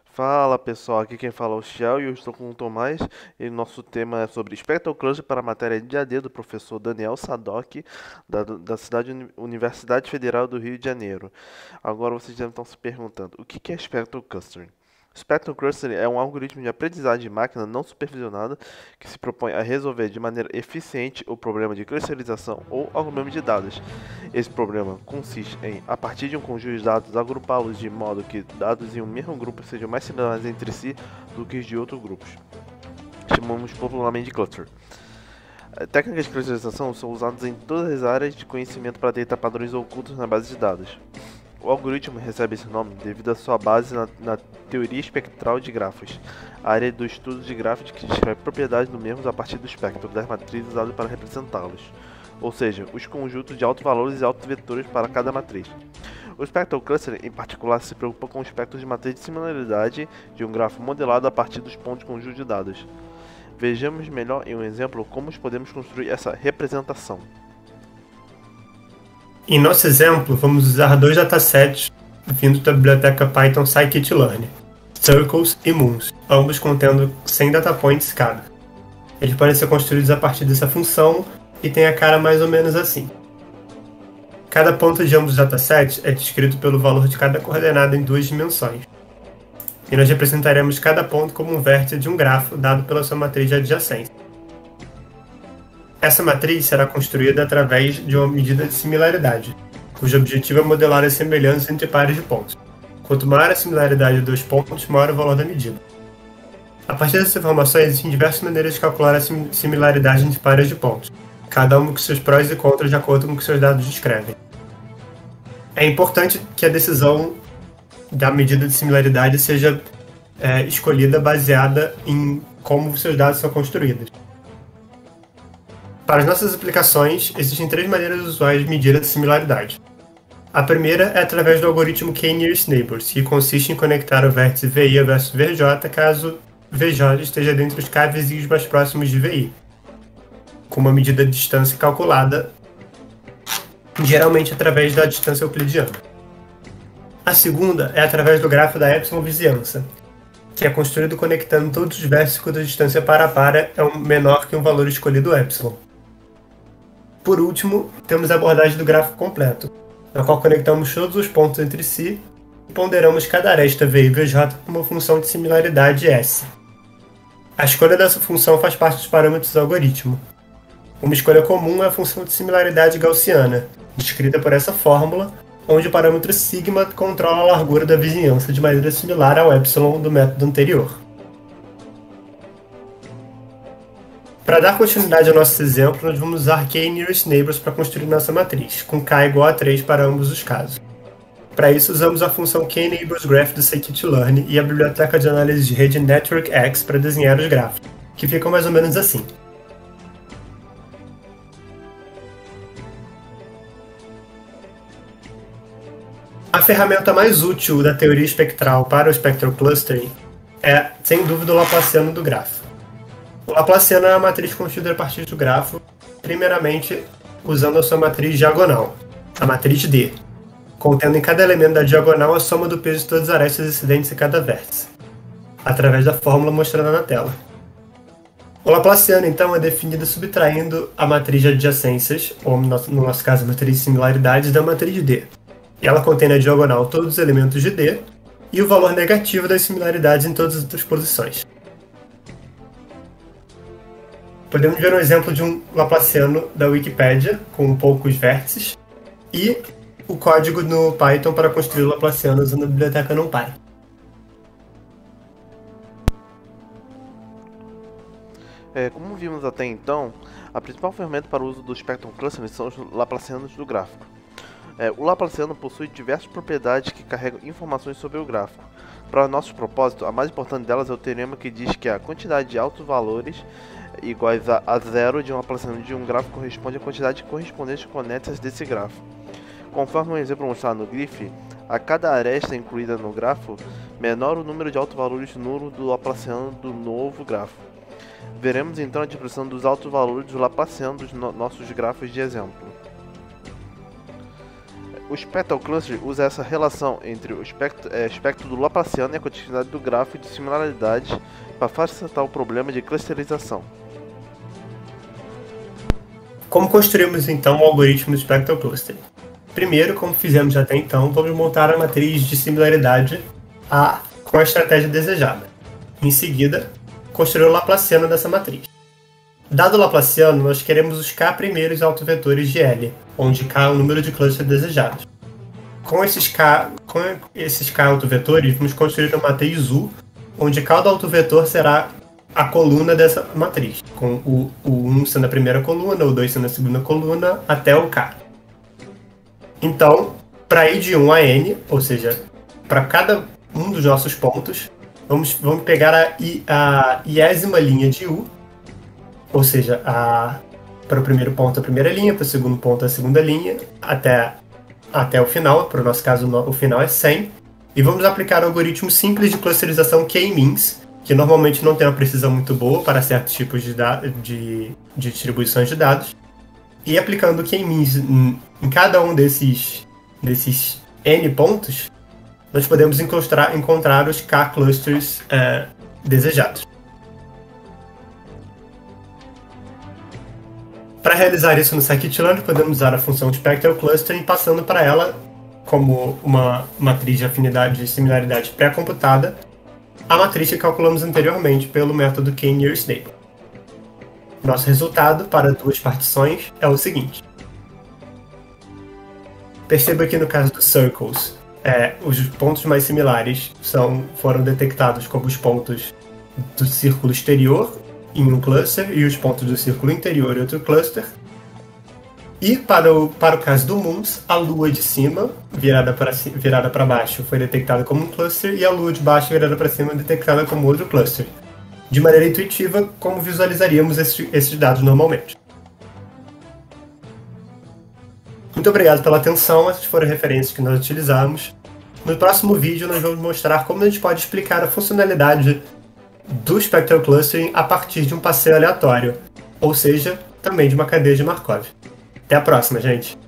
Fala pessoal, aqui quem fala é o Xiao e eu estou com o Tomás e nosso tema é sobre Spectral Cluster para a matéria de AD do professor Daniel Sadoc da Universidade Federal do Rio de Janeiro. Agora vocês devem estar se perguntando, o que é Spectral Clustering? Spectral Clustering é um algoritmo de aprendizagem de máquina não supervisionada que se propõe a resolver de maneira eficiente o problema de clusterização ou agrupamento de dados. Esse problema consiste em, a partir de um conjunto de dados, agrupá-los de modo que dados em um mesmo grupo sejam mais similares entre si do que os de outros grupos. Chamamos popularmente de cluster. Técnicas de clusterização são usadas em todas as áreas de conhecimento para detectar padrões ocultos na base de dados. O algoritmo recebe esse nome devido à sua base na teoria espectral de grafos, a área do estudo de grafos que descreve propriedades do mesmo a partir do espectro das matrizes usadas para representá-los, ou seja, os conjuntos de autovalores e autovetores para cada matriz. O Spectral Cluster, em particular, se preocupa com o espectro de matriz de similaridade de um grafo modelado a partir dos pontos de conjunto de dados. Vejamos melhor em um exemplo como podemos construir essa representação. Em nosso exemplo, vamos usar dois datasets vindos da biblioteca Python scikit-learn, Circles e Moons, ambos contendo 100 data points cada. Eles podem ser construídos a partir dessa função e tem a cara mais ou menos assim. Cada ponto de ambos os datasets é descrito pelo valor de cada coordenada em duas dimensões. E nós representaremos cada ponto como um vértice de um grafo dado pela sua matriz de adjacência. Essa matriz será construída através de uma medida de similaridade, cujo objetivo é modelar as semelhanças entre pares de pontos. Quanto maior a similaridade dos pontos, maior o valor da medida. A partir dessas informações, existem diversas maneiras de calcular a similaridade entre pares de pontos, cada uma com seus prós e contras de acordo com o que seus dados descrevem. É importante que a decisão da medida de similaridade seja escolhida baseada em como seus dados são construídos. Para as nossas aplicações, existem três maneiras usuais de medir a similaridade. A primeira é através do algoritmo K-Nearest Neighbors, que consiste em conectar o vértice VI versus VJ caso VJ esteja dentro dos K vizinhos mais próximos de VI, com uma medida de distância calculada, geralmente através da distância euclidiana. A segunda é através do grafo da epsilon vizinhança, que é construído conectando todos os vértices cuja distância para a para é menor que um valor escolhido epsilon. Por último, temos a abordagem do grafo completo, na qual conectamos todos os pontos entre si e ponderamos cada aresta V e VJ com uma função de similaridade S. A escolha dessa função faz parte dos parâmetros do algoritmo. Uma escolha comum é a função de similaridade gaussiana, descrita por essa fórmula, onde o parâmetro sigma controla a largura da vizinhança de maneira similar ao epsilon do método anterior. Para dar continuidade ao nosso exemplo, nós vamos usar K-Nearest Neighbors para construir nossa matriz, com K igual a 3 para ambos os casos. Para isso, usamos a função K-NeighborsGraph do scikit-learn e a biblioteca de análise de rede NetworkX para desenhar os grafos, que ficam mais ou menos assim. A ferramenta mais útil da teoria espectral para o Spectral Clustering é, sem dúvida, o Laplaciano do grafo. O Laplaciano é a matriz construída a partir do grafo, primeiramente usando a sua matriz diagonal, a matriz D, contendo em cada elemento da diagonal a soma do peso de todas as arestas incidentes em cada vértice, através da fórmula mostrada na tela. O Laplaciano, então, é definido subtraindo a matriz de adjacências, ou no nosso caso a matriz de similaridades, da matriz D. E ela contém na diagonal todos os elementos de D e o valor negativo das similaridades em todas as outras posições. Podemos ver um exemplo de um Laplaciano da Wikipedia, com poucos vértices, e o código no Python para construir o Laplaciano usando a biblioteca NumPy. Como vimos até então, a principal ferramenta para o uso do Spectral Clustering são os Laplacianos do gráfico. O Laplaciano possui diversas propriedades que carregam informações sobre o gráfico. Para nossos propósitos, a mais importante delas é o teorema que diz que a quantidade de altos valores iguais a zero de um Laplaciano de um gráfico corresponde à quantidade de correspondentes conexas desse grafo. Conforme o exemplo mostrado no GRIF, a cada aresta incluída no grafo, menor o número de autovalores nulo do Laplaciano do novo grafo. Veremos então a distribuição dos autovalores do Laplaciano dos nossos grafos de exemplo. O Spectral Cluster usa essa relação entre o espectro do Laplaciano e a continuidade do grafo de similaridades para facilitar o problema de clusterização. Como construímos então o algoritmo do Spectral Clustering? Primeiro, como fizemos até então, vamos montar a matriz de similaridade A com a estratégia desejada. Em seguida, construir o Laplaciano dessa matriz. Dado o Laplaciano, nós queremos os K primeiros autovetores de L, onde K é o número de clusters desejados. Com esses K autovetores, vamos construir uma matriz U, onde cada autovetor será a coluna dessa matriz, com o 1 sendo a primeira coluna, o 2 sendo a segunda coluna, até o K. Então, para ir de 1 a N, ou seja, para cada um dos nossos pontos, vamos pegar a iésima linha de U, ou seja, para o primeiro ponto a primeira linha, para o segundo ponto a segunda linha, até o final, para o nosso caso o final é 100, e vamos aplicar o algoritmo simples de clusterização K-means, que normalmente não tem uma precisão muito boa para certos tipos de distribuições de dados, e aplicando o K-means em cada um desses N pontos, nós podemos encontrar os K-clusters desejados. Para realizar isso no scikit-learn, podemos usar a função Spectral Clustering, passando para ela, como uma matriz de afinidade e similaridade pré-computada, a matriz que calculamos anteriormente pelo método K-nearest neighbor. Nosso resultado para duas partições é o seguinte. Perceba que no caso dos circles, os pontos mais similares foram detectados como os pontos do círculo exterior em um cluster e os pontos do círculo interior em outro cluster. E para o caso do Moons, a lua de cima, virada para baixo, foi detectada como um cluster e a lua de baixo, virada para cima, detectada como outro cluster. De maneira intuitiva, como visualizaríamos esses dados normalmente. Muito obrigado pela atenção, essas foram referências que nós utilizamos. No próximo vídeo nós vamos mostrar como a gente pode explicar a funcionalidade do Spectral Clustering a partir de um passeio aleatório, ou seja, também de uma cadeia de Markov. Até a próxima, gente!